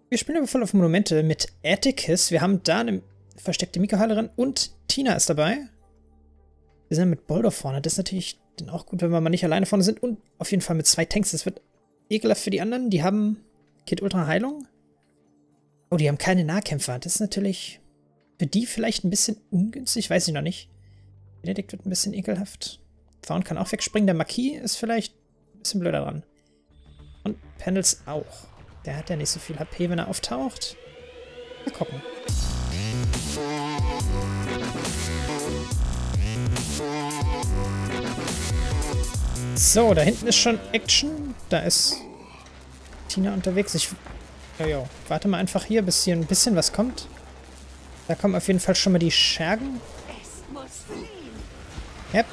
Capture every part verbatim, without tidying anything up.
Wir spielen aber voll auf Monumente mit Atticus. Wir haben da eine versteckte Mika-Heilerin und Tina ist dabei. Wir sind mit Boulder vorne. Das ist natürlich dann auch gut, wenn wir mal nicht alleine vorne sind. Und auf jeden Fall mit zwei Tanks. Das wird ekelhaft für die anderen. Die haben Kit Ultra Heilung. Oh, die haben keine Nahkämpfer. Das ist natürlich für die vielleicht ein bisschen ungünstig. Weiß ich noch nicht. Benedikt wird ein bisschen ekelhaft. Thorn kann auch wegspringen. Der Marquis ist vielleicht ein bisschen blöder dran. Und Pendels auch. Der hat ja nicht so viel H P, wenn er auftaucht. Mal gucken. So, da hinten ist schon Action. Da ist Tina unterwegs. Ich jojo, warte mal einfach hier, bis hier ein bisschen was kommt. Da kommen auf jeden Fall schon mal die Schergen. Yep.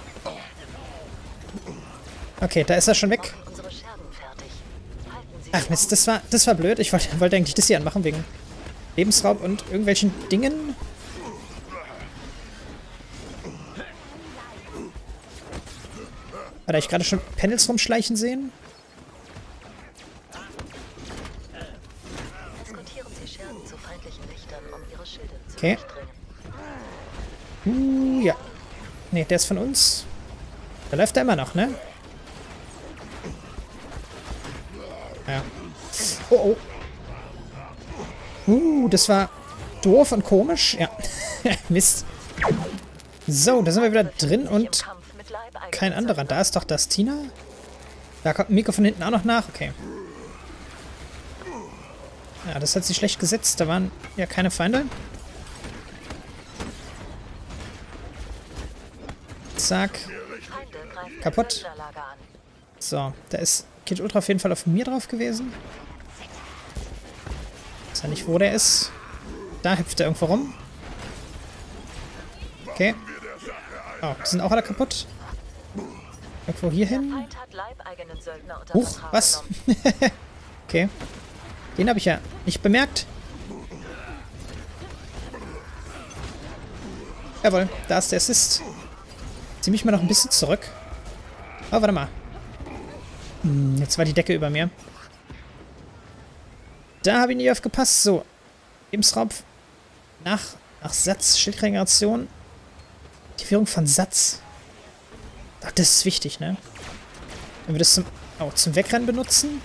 Okay, da ist er schon weg. Ach Mist, das war, das war blöd. Ich wollte, wollte eigentlich das hier anmachen, wegen Lebensraub und irgendwelchen Dingen. Hat ich gerade schon Panels rumschleichen sehen? Okay. Uh, ja. Ne, der ist von uns. Da läuft er immer noch, ne? Ja. Oh, oh. Uh, das war doof und komisch. Ja. Mist. So, da sind wir wieder drin und kein anderer. Da ist doch das Tina. Da kommt Miko von hinten auch noch nach. Okay. Ja, das hat sich schlecht gesetzt. Da waren ja keine Feinde. Zack. Kaputt. So, da ist Kit Ultra auf jeden Fall auf mir drauf gewesen. Ich weiß ja nicht, wo der ist. Da hüpft er irgendwo rum. Okay. Oh, die sind auch alle kaputt. Irgendwo hier hin. Huch, was? Okay. Den habe ich ja nicht bemerkt. Jawohl, da ist der Assist. Zieh mich mal noch ein bisschen zurück. Oh, warte mal. Hm, jetzt war die Decke über mir. Da habe ich nicht aufgepasst. So. Lebensraub. Nach, nach Satz. Schildregeneration. Aktivierung von Satz. Ach, das ist wichtig, ne? Wenn wir das zum, oh, zum Wegrennen benutzen.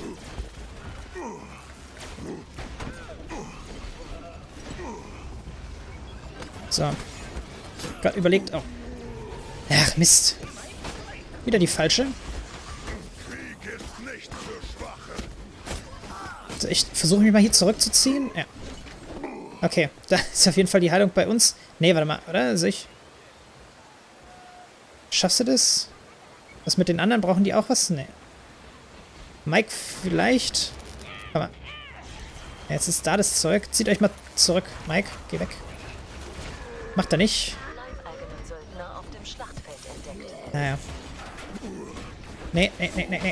So. Gerade überlegt. Oh. Ach, Mist. Wieder die falsche. Also ich versuche mich mal hier zurückzuziehen. Ja. Okay, da ist auf jeden Fall die Heilung bei uns. Nee, warte mal, oder? Also ich... Schaffst du das? Was mit den anderen? Brauchen die auch was? Nee. Mike vielleicht? Aber... Ja, jetzt ist da das Zeug. Zieht euch mal zurück. Mike, geh weg. Macht er nicht. Naja. Nee, nee, nee, nee, nee.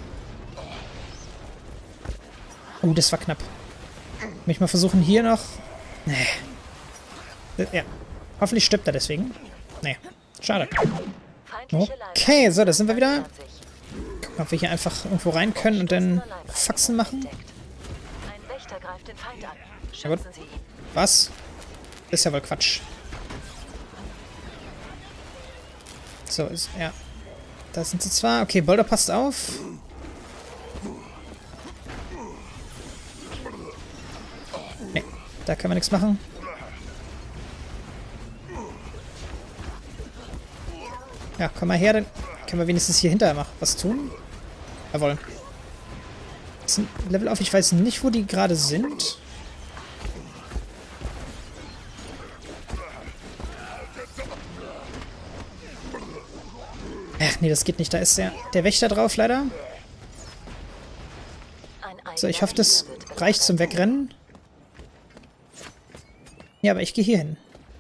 Oh, das war knapp. Will ich mal versuchen, hier noch... Nee. Ja. Hoffentlich stirbt er deswegen. Nee. Schade. Okay, so, da sind wir wieder. Gucken, ob wir hier einfach irgendwo rein können und dann Faxen machen. Ja, gut. Was? Das ist ja wohl Quatsch. So, ist... Ja. Da sind sie zwar. Okay, Boulder passt auf. Nee, da können wir nichts machen. Ja, komm mal her, dann können wir wenigstens hier hinterher machen. Was tun? Jawohl. Das sind Level auf. Ich weiß nicht, wo die gerade sind. Ach nee, das geht nicht. Da ist der, der Wächter drauf, leider. So, ich hoffe, das reicht zum Wegrennen. Ja, aber ich gehe hier hin.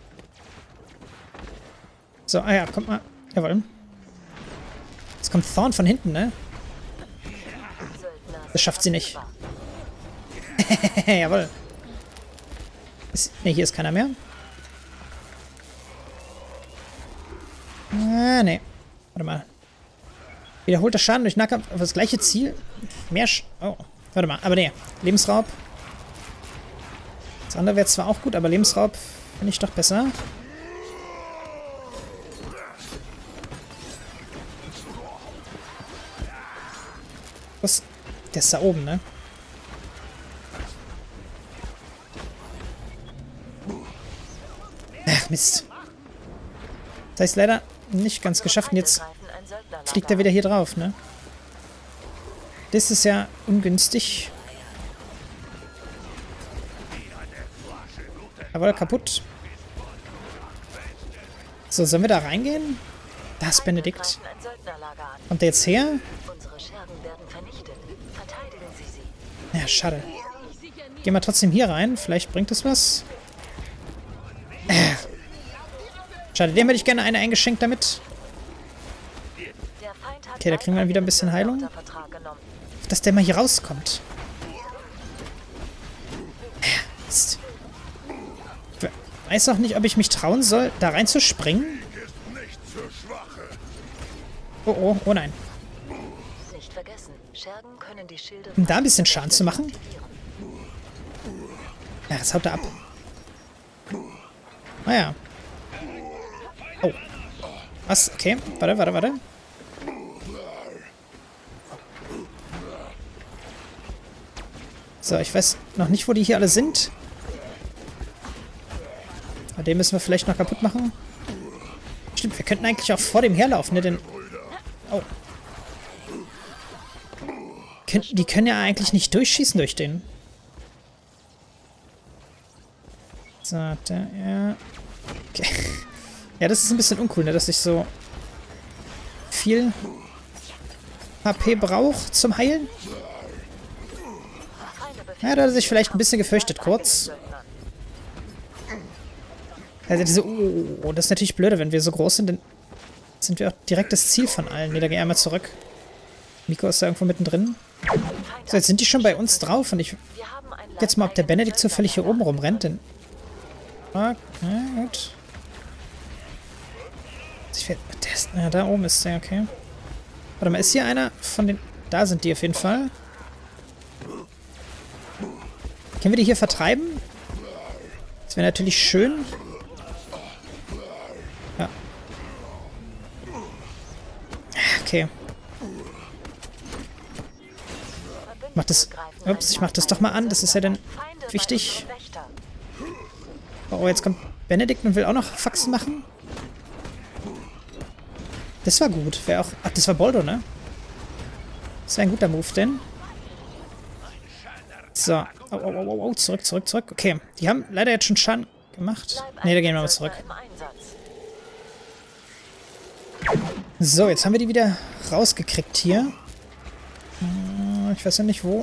So, ah ja, kommt mal. Jawohl. Jetzt kommt Thorn von hinten, ne? Das schafft sie nicht. Jawohl. Ist, ne, hier ist keiner mehr. Ah, ne. Warte mal. Wiederholter Schaden durch Nahkampf auf das gleiche Ziel. Mehr Sch... Oh. Warte mal. Aber ne. Lebensraub. Das andere wäre zwar auch gut, aber Lebensraub finde ich doch besser. Was? Der ist da oben, ne? Ach, Mist. Das heißt leider nicht ganz geschafft. Und jetzt fliegt er wieder hier drauf, ne? Das ist ja ungünstig. Jawohl, kaputt. So, sollen wir da reingehen? Da ist Benedikt. Kommt der jetzt her? Ja, schade. Gehen wir trotzdem hier rein. Vielleicht bringt es was. Äh. Schade, dem hätte ich gerne eine eingeschenkt damit. Okay, da kriegen wir wieder ein bisschen Heilung. Dass der mal hier rauskommt. Mist. Ich weiß auch nicht, ob ich mich trauen soll, da reinzuspringen. Oh, oh, oh nein. Um da ein bisschen Schaden zu machen. Ja, das haut er ab. Ah ja. Oh. Was? Okay. Warte, warte, warte. So, ich weiß noch nicht, wo die hier alle sind. Aber den müssen wir vielleicht noch kaputt machen. Stimmt, wir könnten eigentlich auch vor dem herlaufen, ne? Denn... Oh. Die können ja eigentlich nicht durchschießen durch den. So, der, ja. Okay. Ja, das ist ein bisschen uncool, ne? Dass ich so viel H P brauche zum Heilen. Ja, da hat er sich vielleicht ein bisschen gefürchtet, kurz. Also diese... Oh, oh, das ist natürlich blöde, wenn wir so groß sind, dann sind wir auch direkt das Ziel von allen. Ne, da geh einmal zurück. Miko ist da irgendwo mittendrin. So, jetzt sind die schon bei uns drauf und ich... Jetzt mal, ob der Benedikt zufällig hier oben rumrennt, denn... Ah, ja, gut. Ich werd, der ist, ja, da oben ist der, okay. Warte mal, ist hier einer von den... Da sind die auf jeden Fall. Können wir die hier vertreiben? Das wäre natürlich schön. Ja. Okay. Mach das... Ups, ich mach das doch mal an. Das ist ja dann wichtig. Oh, jetzt kommt Benedikt und will auch noch Faxen machen. Das war gut. Wäre auch... Ach, das war Boldo, ne? Das wäre ein guter Move, denn... So. Oh, oh, oh, oh, zurück, zurück, zurück. Okay, die haben leider jetzt schon Schaden gemacht. Ne, da gehen wir mal zurück. So, jetzt haben wir die wieder rausgekriegt hier. Ich weiß ja nicht, wo.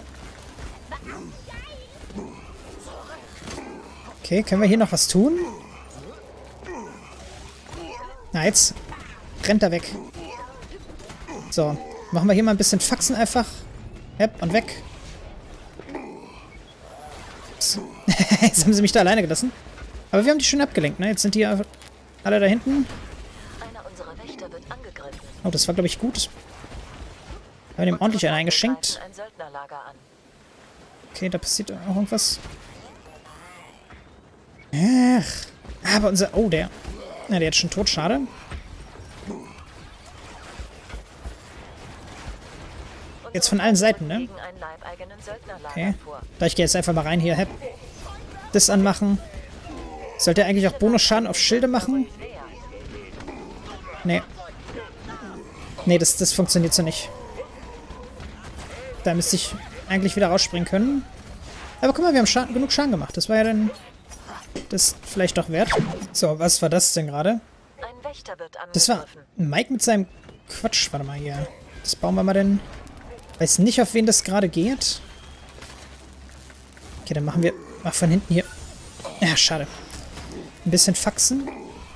Okay, können wir hier noch was tun? Na, jetzt rennt er weg. So, machen wir hier mal ein bisschen Faxen einfach. Yep, und weg. Jetzt haben sie mich da alleine gelassen. Aber wir haben die schön abgelenkt, ne? Jetzt sind die alle da hinten. Oh, das war, glaube ich, gut. Wir haben ihm ordentlich einen eingeschenkt. Okay, da passiert auch irgendwas. Ach, aber unser... Oh, der... Ja, der ist schon tot, schade. Jetzt von allen Seiten, ne? Okay. Da ich gehe jetzt einfach mal rein hier. Hep. Das anmachen. Sollte er eigentlich auch Bonusschaden auf Schilde machen? Nee. Nee, das, das funktioniert so nicht. Da müsste ich eigentlich wieder rausspringen können. Aber guck mal, wir haben Schaden, genug Schaden gemacht. Das war ja dann... Das vielleicht doch wert. So, was war das denn gerade? Das war Mike mit seinem Quatsch. Warte mal hier. Das bauen wir mal denn... Weiß nicht, auf wen das gerade geht. Okay, dann machen wir mal von hinten hier. Ja, schade. Ein bisschen Faxen.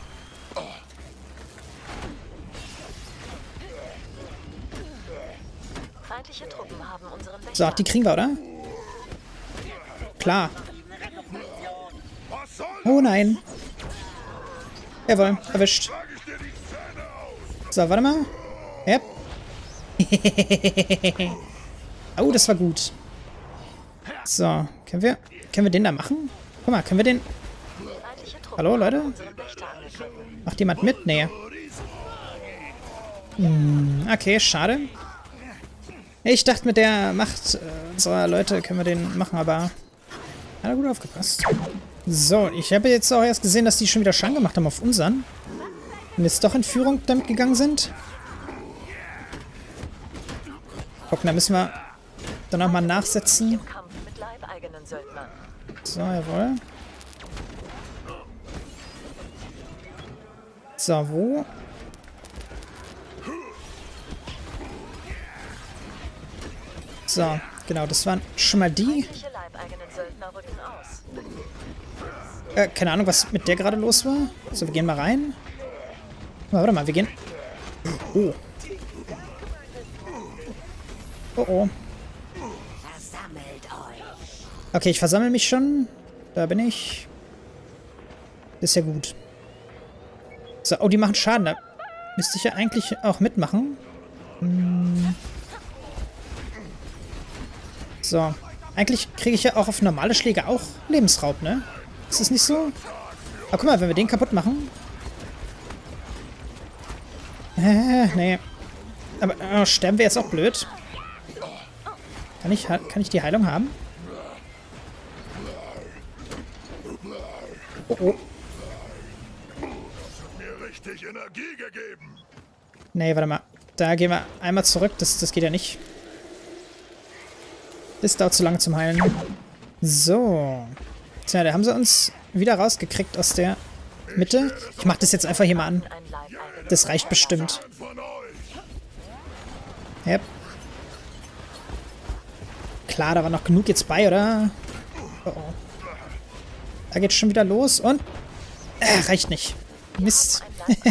So, die kriegen wir, oder? Klar. Oh nein. Jawohl, erwischt. So, warte mal. Yep. Oh, das war gut. So, können wir, können wir den da machen? Guck mal, können wir den... Hallo, Leute? Macht jemand mit? Nee. Hm, okay, schade. Ich dachte, mit der Macht äh, unserer Leute können wir den machen, aber... Hat er gut aufgepasst. So, ich habe jetzt auch erst gesehen, dass die schon wieder Schaden gemacht haben auf unseren. Und jetzt doch in Führung damit gegangen sind. Gucken, da müssen wir dann nochmal nachsetzen. So, jawohl. So, wo? So, genau, das waren schon mal die. Äh, keine Ahnung, was mit der gerade los war. So, wir gehen mal rein. Oh, warte mal, wir gehen... Oh. Oh, oh. Okay, ich versammle mich schon. Da bin ich. Ist ja gut. So, oh, die machen Schaden. Da müsste ich ja eigentlich auch mitmachen. Hm. So. Eigentlich kriege ich ja auch auf normale Schläge auch Lebensraub, ne? Ist das nicht so? Aber guck mal, wenn wir den kaputt machen... Äh, nee. Aber oh, sterben wir jetzt auch blöd? Kann ich, kann ich die Heilung haben? Oh, oh. Nee, warte mal. Da gehen wir einmal zurück. Das, das geht ja nicht. Das dauert zu lange zum Heilen. So. Tja, da haben sie uns wieder rausgekriegt aus der Mitte. Ich mach das jetzt einfach hier mal an. Das reicht bestimmt. Yep. Klar, da war noch genug jetzt bei, oder? Oh, oh. Da geht's schon wieder los und... Äh, reicht nicht. Mist.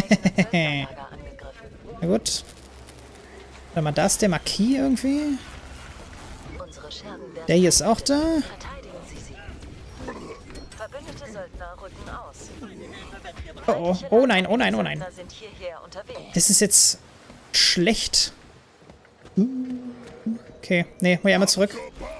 Na gut. Warte mal, da ist der Marquis irgendwie. Der hier ist auch da. Oh, oh. Oh nein, oh nein, oh nein. Das ist jetzt schlecht. Okay, nee, muss ich einmal zurück.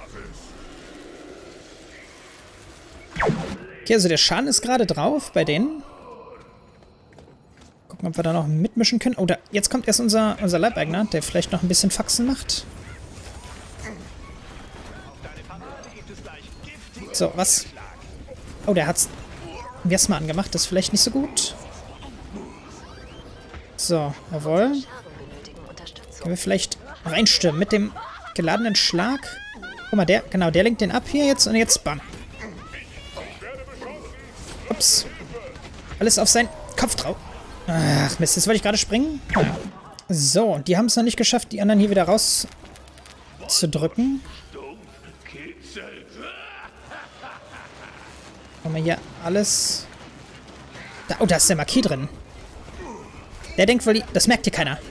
Okay, also der Schaden ist gerade drauf bei denen. Gucken, ob wir da noch mitmischen können. Oh, da, jetzt kommt erst unser, unser Leibeigner, der vielleicht noch ein bisschen Faxen macht. So, was? Oh, der hat's Miasma angemacht. Das ist vielleicht nicht so gut. So, jawohl. Können wir vielleicht reinstürmen mit dem geladenen Schlag. Guck mal, der, genau, der lenkt den ab hier jetzt und jetzt bam. Ups. Alles auf seinen Kopf drauf. Ach Mist, jetzt wollte ich gerade springen. Ja. So, die haben es noch nicht geschafft, die anderen hier wieder rauszudrücken. Haben wir hier alles... Da, oh, da ist der Marquis drin. Der denkt wohl, die, das merkt hier keiner.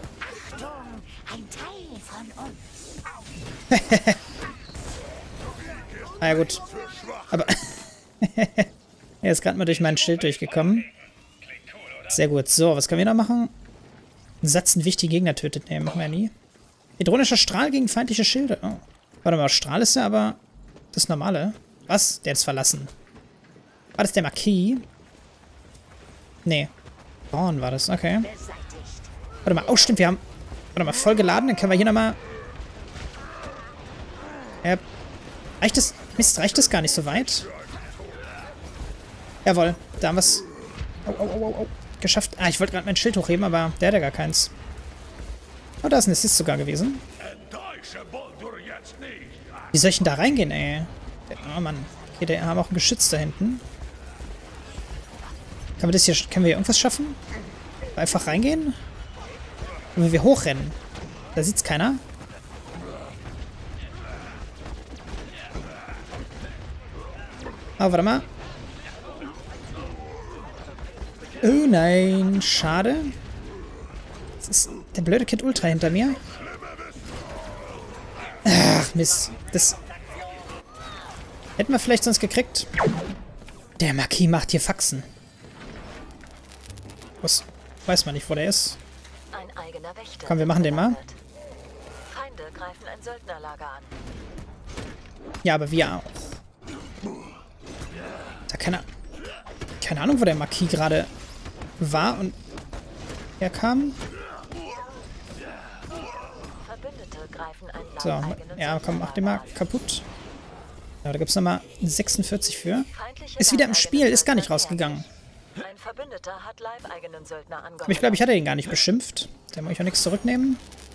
Ah ja, gut. Aber... Er ist gerade mal durch mein Schild durchgekommen. Sehr gut. So, was können wir noch machen? Einen Satz, einen wichtigen Gegner tötet. Ne, machen wir ja nie. Hydronischer Strahl gegen feindliche Schilde. Oh. Warte mal, Strahl ist ja aber das Normale. Was? Der ist verlassen. War das der Marquis? Nee. Born war das, okay. Warte mal, oh stimmt, wir haben... Warte mal, voll geladen, dann können wir hier nochmal... Ja. Reicht das... Mist, reicht das gar nicht so weit? Jawohl, da haben wir es... Oh, oh, oh, oh, geschafft. Ah, ich wollte gerade mein Schild hochheben, aber der hat ja gar keins. Oh, da ist ein Assist sogar gewesen. Wie soll ich denn da reingehen, ey? Oh, Mann. Okay, der haben auch ein Geschütz da hinten. Können wir das hier... Können wir hier irgendwas schaffen? Einfach reingehen? Wenn wir hochrennen. Da sieht's keiner. Oh, warte mal. Oh nein, schade. Das ist der blöde Kid Ultra hinter mir. Ach, Mist. Das hätten wir vielleicht sonst gekriegt. Der Marquis macht hier Faxen. Was? Weiß man nicht, wo der ist. Ein eigener Wächter. Komm, wir machen den mal. Feinde greifen ein Söldnerlager an. Ja, aber wir auch. keine, keine Ahnung, wo der Marquis gerade war und er kam. Verbündete greifen einen So, leibeigenen ja, komm, mach den mal Söldnerlager an. kaputt. Ja, da gibt es nochmal sechsundvierzig für. Feindliche Ist wieder im Spiel, leibeigene ist gar nicht Söldner rausgegangen. fertig. Ein Verbündeter hat leibeigenen Söldner angeheuert. Aber ich glaube, ich hatte ihn gar nicht beschimpft. Der muss ich auch nichts zurücknehmen.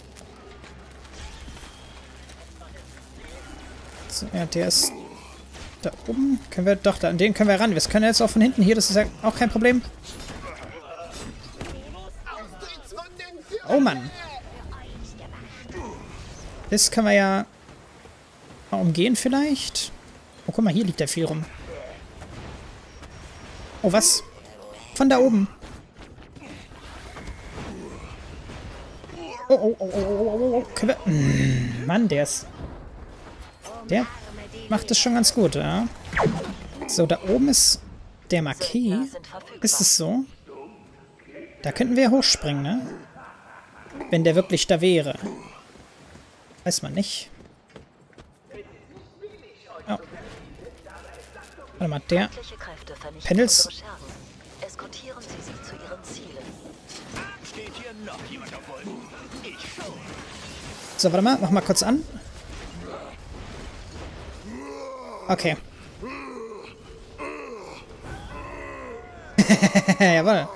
So, ja, der ist da oben. Können wir doch, da, an den können wir ran. Wir können jetzt auch von hinten hier, das ist ja auch kein Problem. Oh Mann. Das können wir ja mal umgehen vielleicht. Oh, guck mal, hier liegt da viel rum. Oh, was? Von da oben. Oh, oh, oh, oh, oh, oh. Können wir... Mm, Mann, der ist... Der macht das schon ganz gut, ja. So, da oben ist der Marquis. Ist es so? Da könnten wir hochspringen, ne? Wenn der wirklich da wäre. Weiß man nicht. Oh. Warte mal, der... Feindliche Kräfte vernichten Panels. unsere Schergen. Eskortieren Sie sie zu ihren Zielen. So, warte mal, mach mal kurz an. Okay. Jawohl.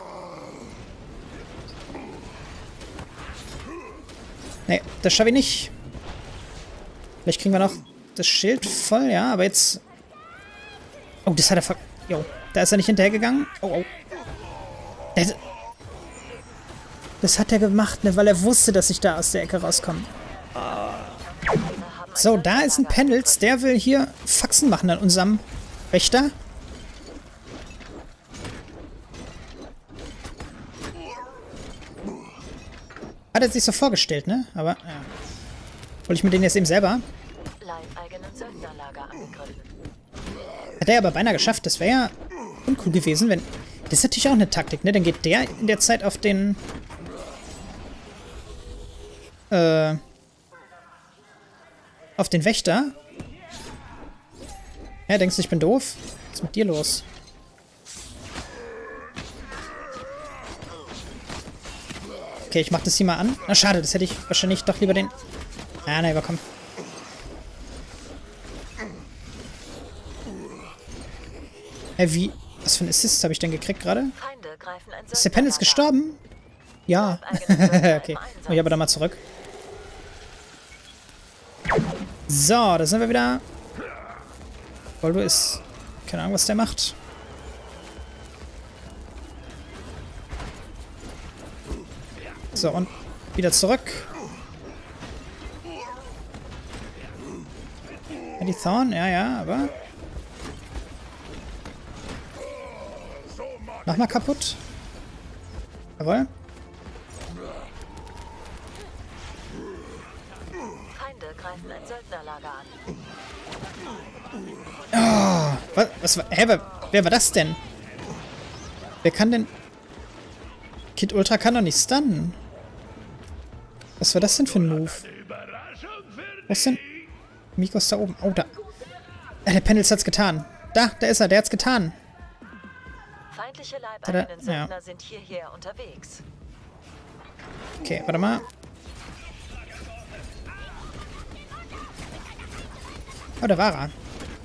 Nee, das schaffe ich nicht. Vielleicht kriegen wir noch das Schild voll, ja, aber jetzt... Oh, das hat er ver... Jo, da ist er nicht hinterhergegangen. Oh, oh. Das, das hat er gemacht, ne, weil er wusste, dass ich da aus der Ecke rauskomme. So, da ist ein Panels, der will hier Faxen machen an unserem Wächter. Hat er sich so vorgestellt, ne? Aber, ja. Hol ich mir den jetzt eben selber. Leibeigenen Söldnerlager angegriffen. Hat er aber beinahe geschafft. Das wäre ja uncool gewesen, wenn... Das ist natürlich auch eine Taktik, ne? Dann geht der in der Zeit auf den... Äh... Auf den Wächter. Ja, denkst du, ich bin doof? Was ist mit dir los? Okay, ich mach das hier mal an. Na, schade, das hätte ich wahrscheinlich doch lieber den... Ah, nein, aber komm. Hä, wie? Was für ein Assist habe ich denn gekriegt gerade? Feinde greifen ein Ist der Panels Söldnerlager gestorben? Ja. Okay, muss ich aber da mal zurück. So, da sind wir wieder. Boldo ist... Keine Ahnung, was der macht. So, und wieder zurück. Ja, die Thorn, ja, ja, aber... Mach mal kaputt. Jawohl. Feinde greifen ein Söldnerlager an. Oh, was, was war... Hä, wer, wer war das denn? Wer kann denn... Kid Ultra kann doch nicht stunnen. Was war das denn für ein Move? Wo ist denn... Miko ist da oben. Oh, da. Ah, der Panels hat's getan. Da, da ist er. Der hat's getan. Feindliche leibeigenen Ja. Söldner sind hierher unterwegs. Okay, warte mal. Oh, da war er.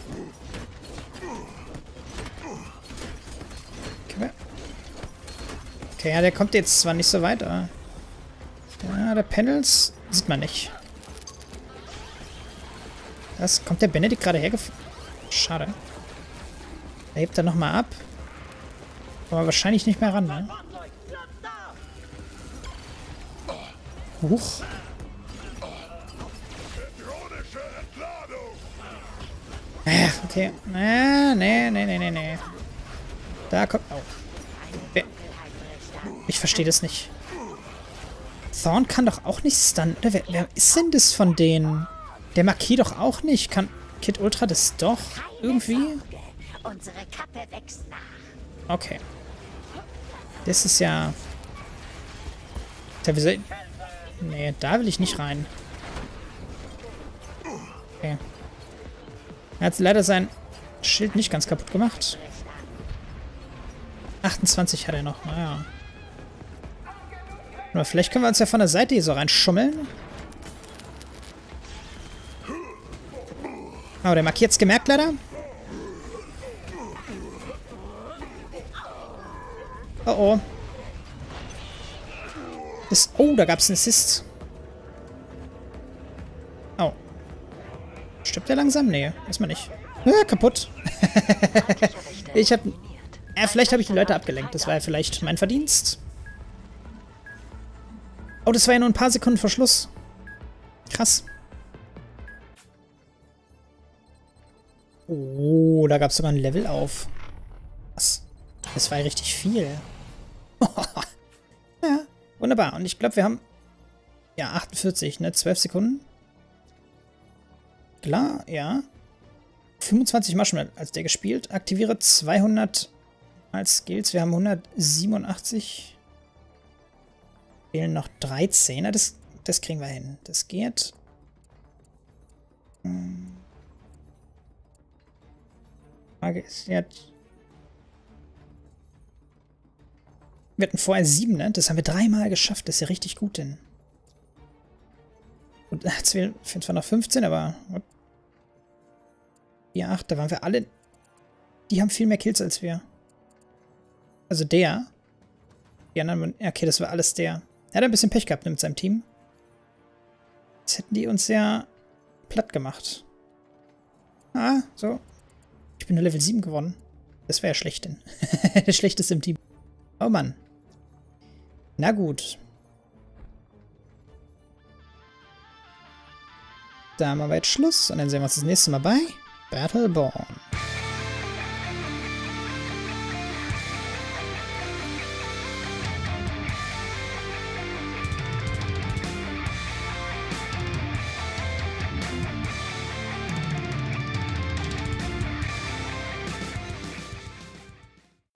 Okay, okay, ja, der kommt jetzt zwar nicht so weit, aber... Ja, der Panels sieht man nicht. Das kommt der Benedikt gerade hergefahren. Schade. Er hebt dann nochmal ab. Aber wahrscheinlich nicht mehr ran, ne? Huch. Äh, okay. Nee, nee, nee, nee, nee, nee. Da kommt... Oh. Wer? Ich verstehe das nicht. Thorn kann doch auch nicht stunnen. Oder wer, wer ist denn das von denen? Der Marquis doch auch nicht. Kann Kid Ultra das doch irgendwie? Unsere Kappe wächst nach. Okay. Das ist ja... Ja, wie soll... Nee, da will ich nicht rein. Okay. Er hat leider sein Schild nicht ganz kaputt gemacht. achtundzwanzig hat er noch, naja. Aber vielleicht können wir uns ja von der Seite hier so reinschummeln. Oh, der markiert's gemerkt leider. Oh oh. Das, oh, da gab's einen Assist. Oh. Stirbt der langsam? Nee, erstmal nicht. Ah, kaputt. Ich hab... Ja, vielleicht habe ich die Leute abgelenkt. Das war ja vielleicht mein Verdienst. Oh, das war ja nur ein paar Sekunden vor Schluss. Krass. Oh, da gab es sogar ein Level auf. Was? Das war ja richtig viel. Ja, wunderbar. Und ich glaube, wir haben... Ja, achtundvierzig, ne? zwölf Sekunden. Klar, ja. fünfundzwanzig Mal schon als der gespielt. Aktiviere zweihundert als Skills. Wir haben hundertsiebenundachtzig. Fehlen noch dreizehn. Das, das kriegen wir hin. Das geht. Hm. Frage ist jetzt... Wir hatten vorher sieben, ne? Das haben wir dreimal geschafft. Das ist ja richtig gut, denn. Und jetzt fehlen zwar noch fünfzehn, aber... Ja, acht, da waren wir alle... Die haben viel mehr Kills als wir. Also der. Die anderen... Okay, das war alles der. Er hat ein bisschen Pech gehabt mit seinem Team. Jetzt hätten die uns ja platt gemacht. Ah, so. Ich bin nur Level sieben geworden. Das wäre ja schlecht, denn. Der schlechteste im Team. Oh Mann. Na gut. Da machen wir jetzt Schluss und dann sehen wir uns das nächste Mal bei Battleborn.